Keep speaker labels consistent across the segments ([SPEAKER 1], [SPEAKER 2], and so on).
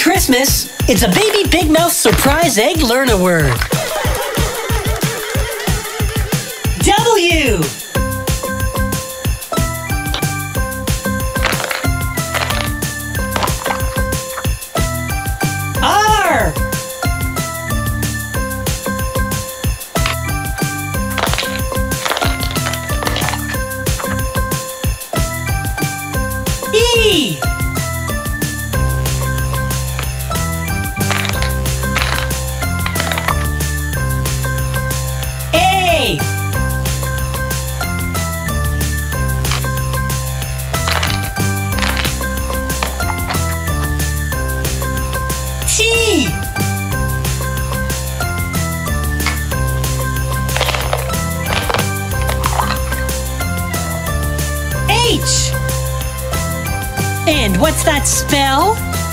[SPEAKER 1] Christmas! It's a Baby Big Mouth surprise egg learn a word. W. R. E. A. T. H. And what's that spell?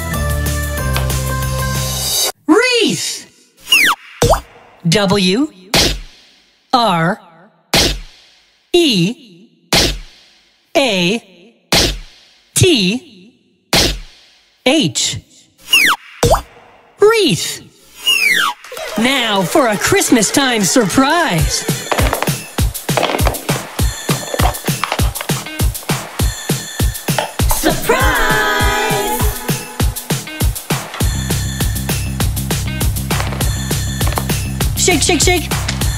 [SPEAKER 1] Wreath. W. R. E. A. T. H. Wreath. Now for a Christmas time surprise. Surprise! Shake, shake, shake.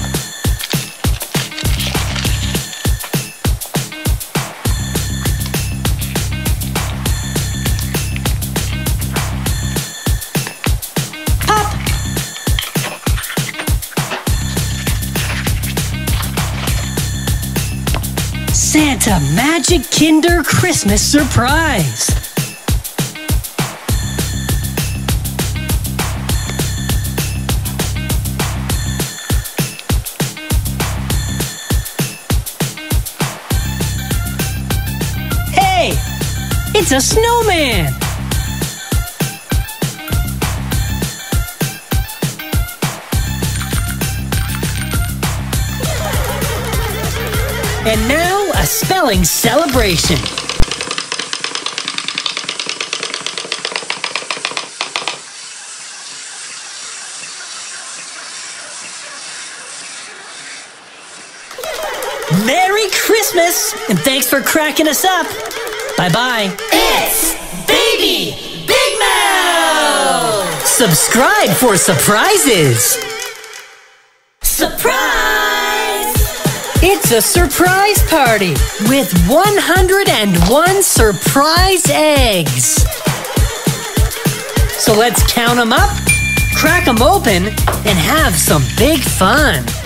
[SPEAKER 1] Santa Magic Kinder Christmas Surprise! Hey! It's a snowman! And now, a spelling celebration. Merry Christmas, and thanks for cracking us up. Bye-bye.
[SPEAKER 2] It's Baby Big Mouth!
[SPEAKER 1] Subscribe for surprises.
[SPEAKER 2] Surprise!
[SPEAKER 1] It's a surprise party with 101 surprise eggs. So let's count them up, crack them open, and have some big fun.